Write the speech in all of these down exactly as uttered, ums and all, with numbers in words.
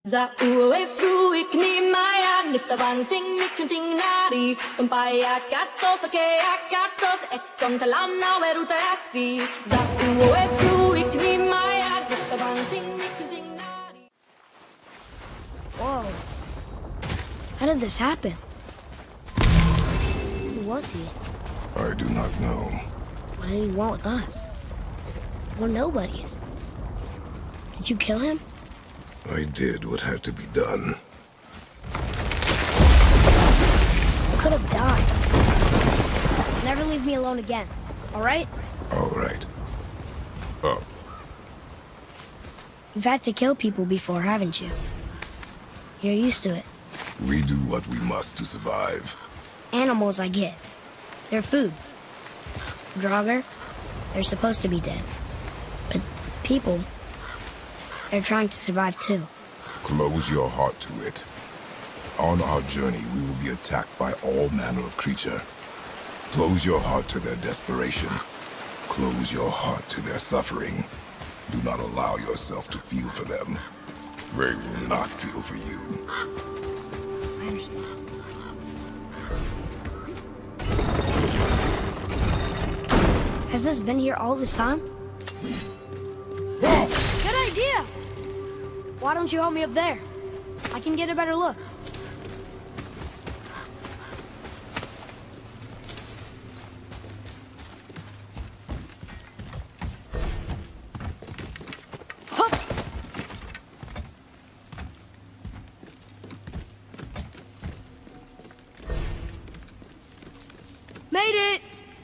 Za ue fruik ni maya nifta banting ni kunting nari umpaya katos ake akatos e kontalana weruterasi za ue fruik ni maya nifta banting ni kunting nari. Whoa. How did this happen? Who was he? I do not know. What did he want with us? We're nobodies. Did you kill him? I did what had to be done. I could have died. Never leave me alone again, all right? All right. Up. You've had to kill people before, haven't you? You're used to it. We do what we must to survive. Animals, I get. They're food. Draugr, they're supposed to be dead. But people, they're trying to survive too. Close your heart to it. On our journey, we will be attacked by all manner of creature. Close your heart to their desperation. Close your heart to their suffering. Do not allow yourself to feel for them. They will not feel for you. I understand. Has this been here all this time? Good idea! Why don't you help me up there? I can get a better look. Hup! Made it!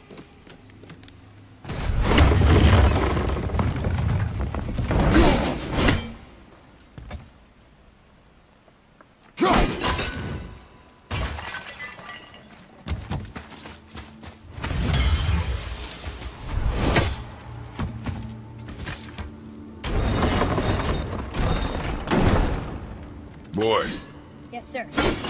Boy. Yes, sir.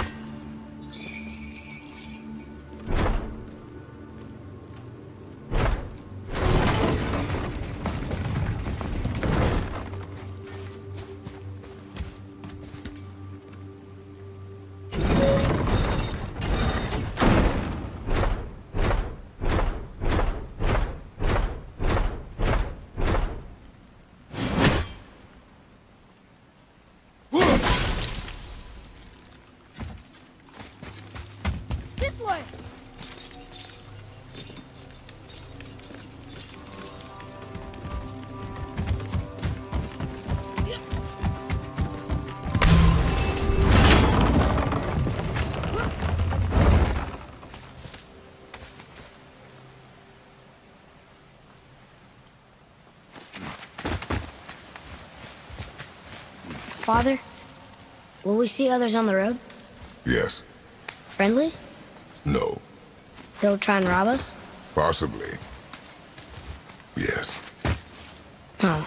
Father, will we see others on the road? Yes. Friendly? No. They'll try and rob us? Possibly. Yes. Oh.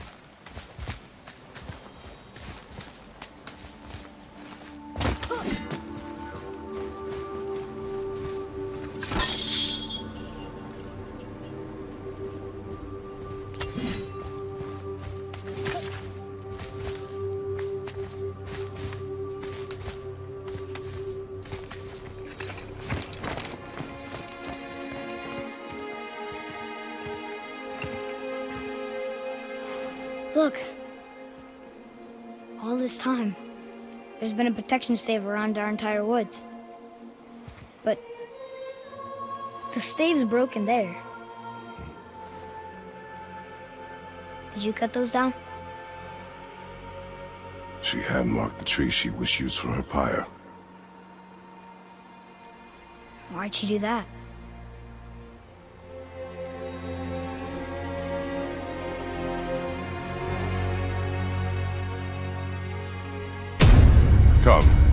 Look. All this time, there's been a protection stave around our entire woods. But the stave's broken there. Did you cut those down? She had marked the tree she wished used for her pyre. Why'd she do that? Come.